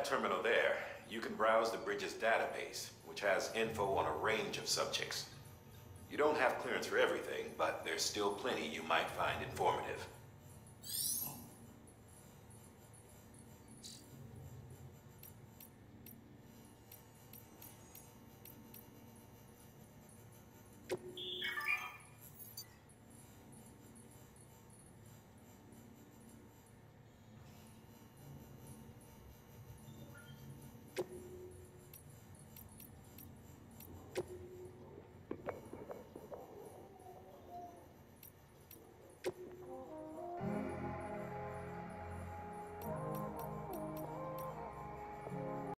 that terminal there, you can browse the bridge's database, which has info on a range of subjects. You don't have clearance for everything, but there's still plenty you might find informative.